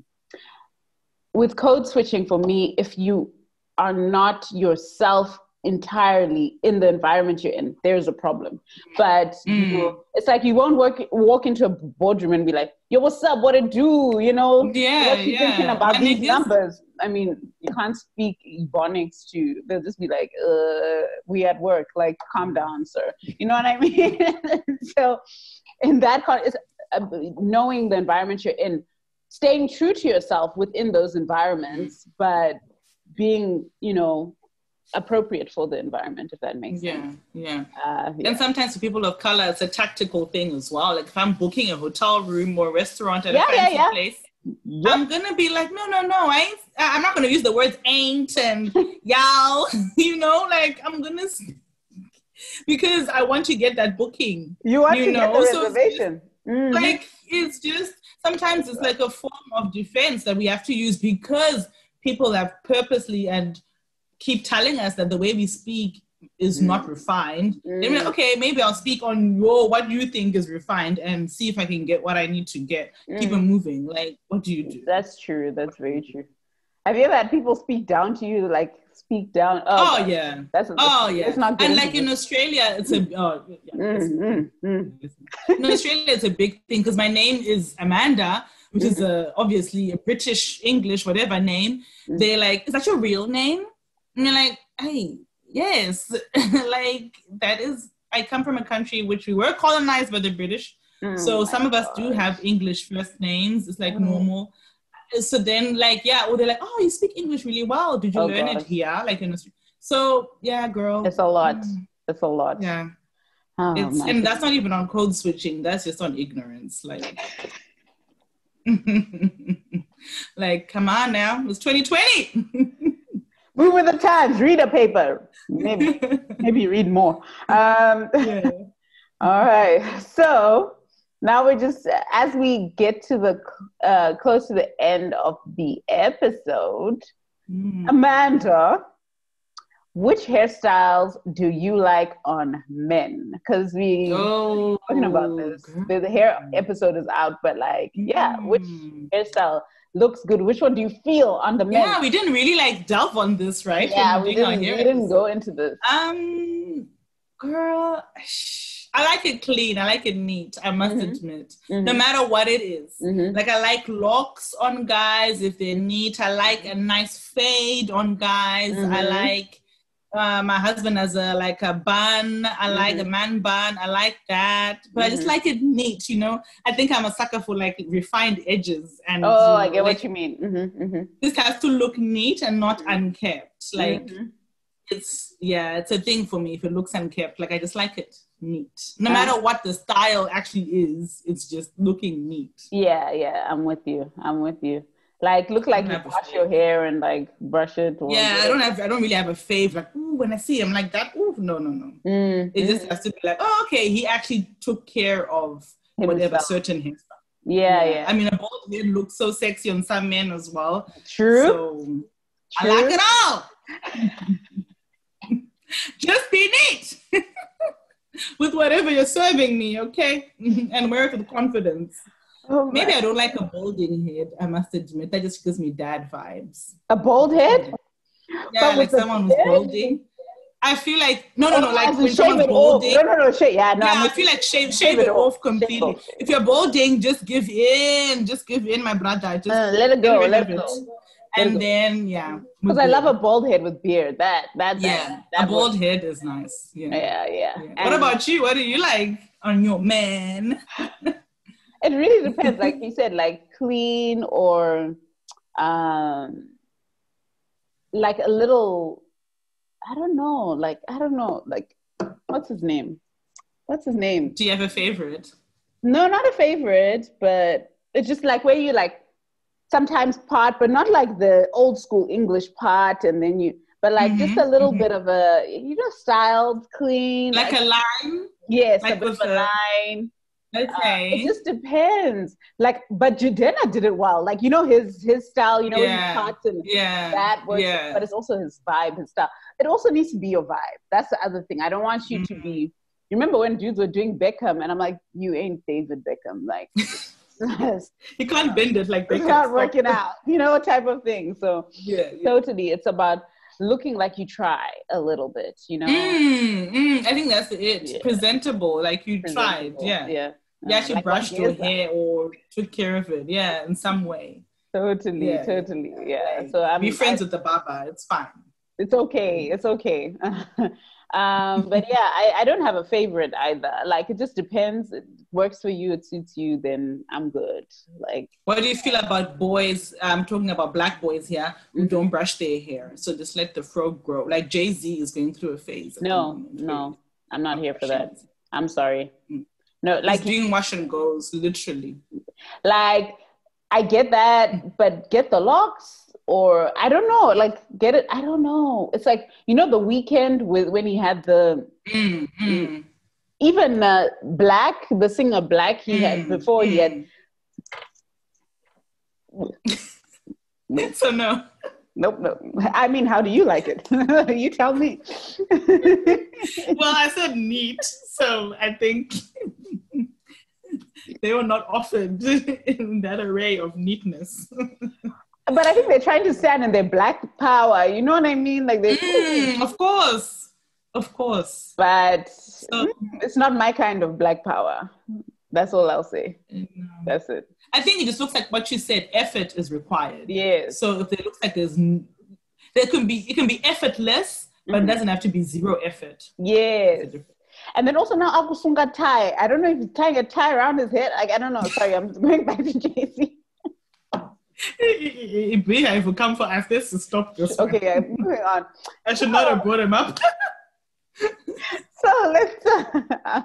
with code switching for me, if you are not yourself entirely in the environment you're in, there's a problem. But mm. you know, it's like you won't work, walk into a boardroom and be like, yo, what's up? What it do? You know, yeah, what you yeah. thinking about and these numbers? I mean, you can't speak Ebonics to, they'll just be like, uh, we at work, like, calm down, sir. You know what I mean? So in that context, uh, knowing the environment you're in, staying true to yourself within those environments, but being, you know, appropriate for the environment, if that makes yeah, sense. Yeah, uh, yeah. And sometimes for people of color, it's a tactical thing as well. Like if I'm booking a hotel room or a restaurant at yeah, a fancy yeah, yeah. place, yep. I'm gonna be like, no, no, no, I ain't, I'm not gonna use the words ain't and y'all, you know, like I'm gonna, because I want to get that booking. You want you to know? get the So it's reservation. just, Mhm. like, it's just, sometimes it's like a form of defense that we have to use because people have purposely and keep telling us that the way we speak is mm. not refined. Mm. They're like, okay, maybe I'll speak on your, what you think is refined and see if I can get what I need to get. Mm. Keep it moving. Like, what do you do? That's true. That's very true. Have you ever had people speak down to you, like speak down? Oh, oh yeah. That's, oh yeah. It's not and like in this. Australia, it's a, oh, yeah, mm, it's, mm, mm. in Australia, it's a big thing because my name is Amanda, which mm-hmm. is a, obviously a British, English, whatever name. Mm-hmm. They're like, is that your real name? And you're like, hey, yes. Like, that is, I come from a country which we were colonized by the British. Mm, so some of us gosh. do have English first names. It's like mm. normal. So then, like, yeah, or they're like, oh, you speak English really well. Did you oh, learn gosh. it here? Like, in Australia. So, yeah, girl. It's a lot. Mm. It's a lot. Yeah. Oh, it's, and goodness. That's not even on code switching. That's just on ignorance. Like, like, come on now. It's twenty twenty. Move with the times. Read a paper. Maybe, maybe read more. Um, yeah. All right. So now we're just, as we get to the, uh, close to the end of the episode, mm. Amanda, which hairstyles do you like on men? Because we oh, talking about this. The, the hair episode is out, but like, yeah, mm. which hairstyle looks good? Which one do you feel on the men? Yeah, we didn't really like delve on this, right? Yeah, we didn't, we didn't go into this. Um, girl, I like it clean. I like it neat. I must mm-hmm. admit, mm-hmm. no matter what it is. Mm-hmm. Like, I like locks on guys if they're neat. I like a nice fade on guys. Mm-hmm. I like. Uh, my husband has a like a bun. I mm-hmm. like a man bun. I like that, but mm-hmm. I just like it neat. You know, I think I'm a sucker for like refined edges. And oh, you know, I get like, what you mean. Mm-hmm, mm-hmm. This has to look neat and not unkept. Like mm-hmm. it's yeah, it's a thing for me. If it looks unkept, like I just like it neat. No matter uh, what the style actually is, it's just looking neat. Yeah, yeah, I'm with you. I'm with you. Like, look like you wash your hair and like brush it. Yeah, I don't have. I don't really have a fave. Like, ooh, when I see him, like that. Ooh, no, no, no. Mm, it mm. just has to be like, oh, okay, he actually took care of him whatever himself. Certain hairstyle. Yeah, yeah, yeah. I mean, a bald head looks so sexy on some men as well. True. So True. I like it all. Just be neat with whatever you're serving me, okay? And wear it with confidence. Oh, maybe I don't like a balding head, I must admit. That just gives me dad vibes. A bald head? Yeah, like someone who's balding. I feel like, no, no, no, like when someone's balding. No, no, no, shave. Yeah, no, yeah I feel like shave, shave, shave it, it off, off completely. Off. If you're balding, just give in. Just give in, my brother. Just uh, let it go, let it go. And let then, yeah. Because I love a bald head with beard. That, that, yeah, that, that a bald was... head is nice. Yeah, yeah. yeah. yeah. What about you? What do you like on your man? It really depends. Like you said, like clean or um, like a little, I don't know, like, I don't know, like, what's his name? What's his name? Do you have a favorite? No, not a favorite, but it's just like where you like sometimes part, but not like the old school English part. And then you, but like mm-hmm, just a little mm-hmm. bit of a, you know, styled, clean. Like, like a line? Yes, like a bit of a line. Okay. Uh, it just depends. Like, but Jidenna did it well. Like, you know, his his style, you know, yeah. his cuts and yeah. that works. Yeah. But it's also his vibe, his style. It also needs to be your vibe. That's the other thing. I don't want you mm-hmm. to be. You remember when dudes were doing Beckham, and I'm like, you ain't David Beckham. Like, you can't bend it like Beckham. It's not working out. You know, type of thing. So yeah, yeah. totally, it's about looking like you try a little bit. You know. Mm, mm, I think that's it. Yeah. Presentable, like you tried. Yeah. Yeah. You actually uh, like brushed your hair or took care of it, yeah, in some way. Totally, yeah. totally, yeah. So I'm be friends I, with the baba. It's fine. It's okay. It's okay. um, but yeah, I, I don't have a favorite either. Like, it just depends. It works for you. It suits you. Then I'm good. Like, what do you feel about boys? I'm talking about black boys here who don't brush their hair, so just let the fro grow. Like Jay-Z is going through a phase. No, no, I'm not here for that. I'm sorry. Mm. No, like He's doing wash and goes, literally. Like, I get that, but get the locks or I don't know, like get it. I don't know. It's like, you know, The Weeknd with when he had the Mm, mm, even uh, Black, the singer Black, he had mm, before he had. mm. So no. Nope, nope. I mean, how do you like it? You tell me. Well, I said neat, so I think they were not offered in that array of neatness. But I think they're trying to stand in their Black power. You know what I mean? Like they. Mm, of course, of course. But So, it's not my kind of Black power. That's all I'll say. no. That's it. I think it just looks like what you said. Effort is required. Yes. So if it looks like there's, there can be, it can be effortless, but Mm-hmm. it doesn't have to be zero effort. Yes. And then also now Akusunga tie. I don't know if he's tying a tie around his head. Like I don't know. Sorry, I'm going back to J C. If we have come for us, let's stop this. one. Okay, yeah, moving on. I should not have brought him up. So let's. Uh,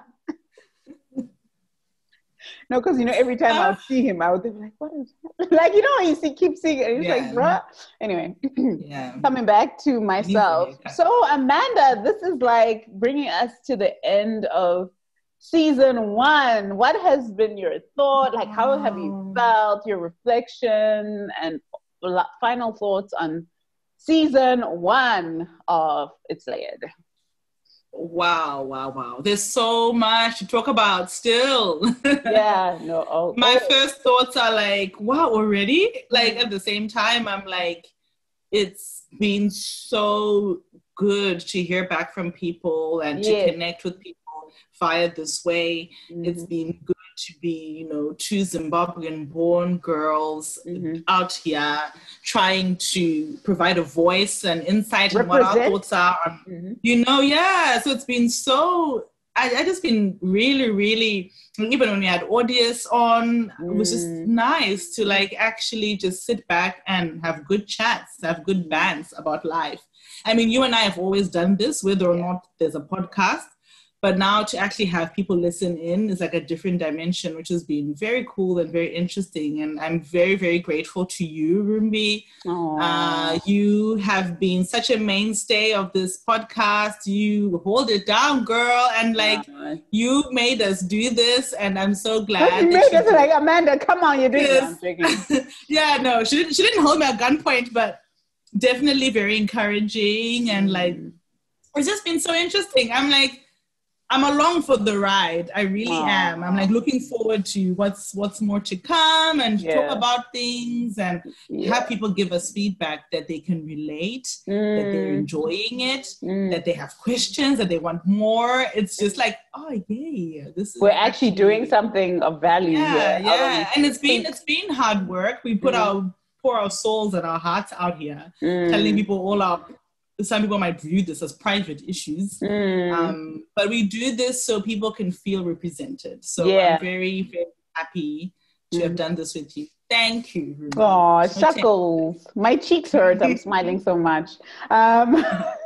no, because you know every time I would see him, I would be like, "What is that?" Like you know, you see, keep seeing it. It's Yeah. like, bruh. Anyway, Yeah. coming back to myself. haircut. So Amanda, this is like bringing us to the end of season one. What has been your thought? Like, how have you felt? Your reflection and la- final thoughts on season one of It's Layered. Wow, wow, wow. There's so much to talk about still. Yeah, no. Oh, My oh. first thoughts are like, wow, already? Like at the same time, I'm like, it's been so good to hear back from people and Yes. to connect with people via this way. Mhm. It's been good to be, you know, two Zimbabwean born girls Mhm. out here trying to provide a voice and insight in what our Represent. thoughts are on, Mhm. you know, yeah. So it's been so, I, I just been really, really, even when we had audience on, it was just Mm. nice to like actually just sit back and have good chats, have good bands about life. I mean, you and I have always done this, whether or not there's a podcast. But now to actually have people listen in is like a different dimension, which has been very cool and very interesting. And I'm very, very grateful to you, Rumbi. Uh, you have been such a mainstay of this podcast. You hold it down, girl. And like, Uh, you made us do this. And I'm so glad. you that made you us did. like, Amanda, come on, you're doing it. Yes. I'm joking. Yeah, no, she didn't, she didn't hold me at gunpoint, but definitely very encouraging. And like, Mm. it's just been so interesting. I'm like, I'm along for the ride. I really Aww. am. I'm like looking forward to what's what's more to come and Yeah. talk about things and Yeah. have people give us feedback that they can relate, that they're Mm. enjoying it, Mm. that they have questions, that they want more. It's just like, oh yeah, this is We're actually doing something of value Yeah, here. out of yeah. these And it's been things. it's been hard work. We put Mm. our pour our souls and our hearts out here, Mm. telling people all our some people might view this as private issues. Mm. Um, but we do this so people can feel represented. So Yeah. I'm very, very happy to have done this with you. Thank you. Ruby. Oh, Okay. shuckles. My cheeks hurt. I'm smiling so much. Um,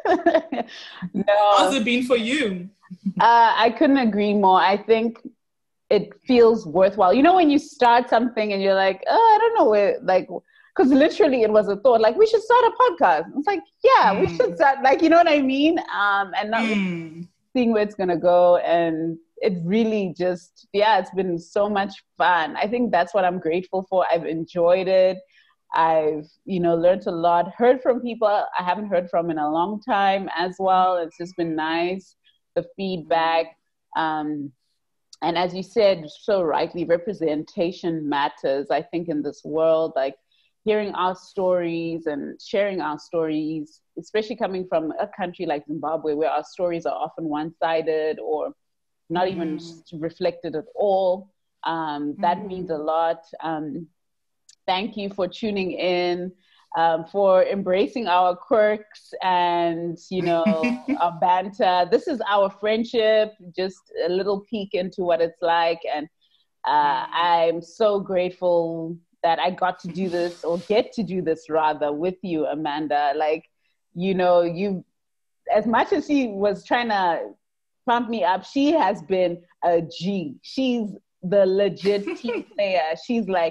How's no, it been for you? uh, I couldn't agree more. I think it feels worthwhile. You know, when you start something and you're like, oh, I don't know where, like, because literally it was a thought, like, we should start a podcast. It's like, yeah, we Mm. should start, like, you know what I mean? Um, and not Mm. seeing where it's going to go. And it really just, yeah, it's been so much fun. I think that's what I'm grateful for. I've enjoyed it. I've, you know, learned a lot, heard from people I haven't heard from in a long time as well. It's just been nice, the feedback. Um, and as you said so rightly, representation matters, I think, in this world. Like, hearing our stories and sharing our stories, especially coming from a country like Zimbabwe, where our stories are often one-sided or not Mm. even reflected at all. Um, that Mm. means a lot. Um, thank you for tuning in, um, for embracing our quirks and, you know, our banter. This is our friendship, just a little peek into what it's like. And uh, I'm so grateful that I got to do this, or get to do this rather, with you, Amanda. Like, you know, you, as much as she was trying to pump me up, she has been a G. She's the legit team player. She's like,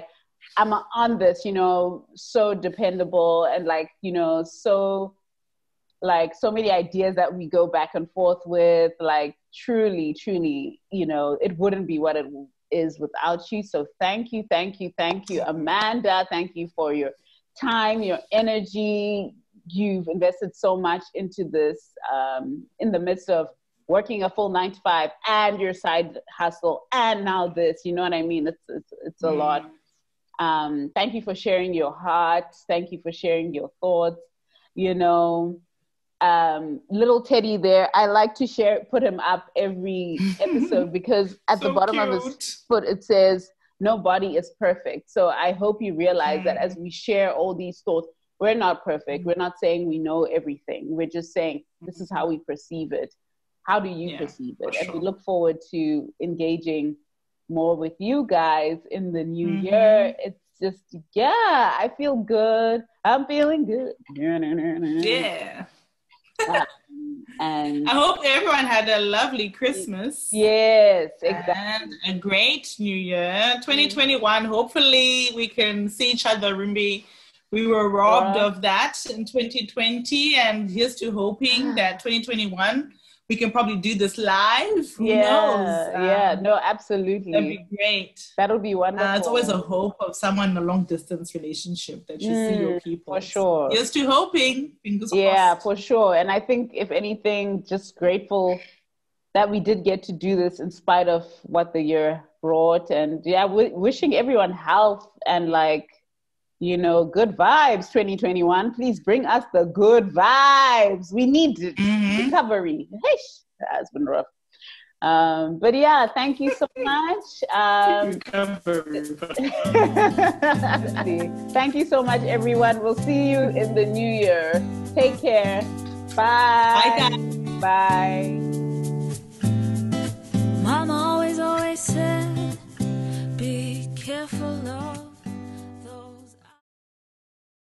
I'm on this, you know, so dependable and like, you know, so like so many ideas that we go back and forth with, like truly, truly, you know, it wouldn't be what it is without you. So thank you, thank you, thank you, Amanda. Thank you for your time, your energy. You've invested so much into this um, in the midst of working a full nine to five and your side hustle and now this, you know what I mean? It's, it's, it's a lot. Um, thank you for sharing your heart. Thank you for sharing your thoughts. You know, um, little Teddy there, I like to share, put him up every episode because at so the bottom cute. Of his foot, it says, nobody is perfect. So I hope you realize mm. that as we share all these thoughts, we're not perfect. We're not saying we know everything. We're just saying, this is how we perceive it. How do you yeah, perceive it? And sure. we look forward to engaging more with you guys in the new mm-hmm. year. It's just, yeah, I feel good. I'm feeling good. Yeah. Um, and I hope everyone had a lovely Christmas. Yes, exactly. And a great new year. twenty twenty-one, mm-hmm. hopefully we can see each other, Rimbi. We were robbed yeah. of that in twenty twenty, and here's to hoping that twenty twenty-one we can probably do this live. Who yeah, knows? Um, yeah, no, absolutely. That'd be great. That'll be wonderful. Uh, it's always a hope of someone in a long distance relationship that you mm, see your people. For sure. Here's to hoping. Fingers yeah, crossed. for sure. And I think, if anything, just grateful that we did get to do this in spite of what the year brought. And yeah, w- wishing everyone health and like, you know, good vibes, twenty twenty-one. Please bring us the good vibes. We need mm-hmm. recovery. Hey, that's been rough. Um, but yeah, thank you so much. Um, thank you so much, everyone. We'll see you in the new year. Take care. Bye. Bye, guys. Bye.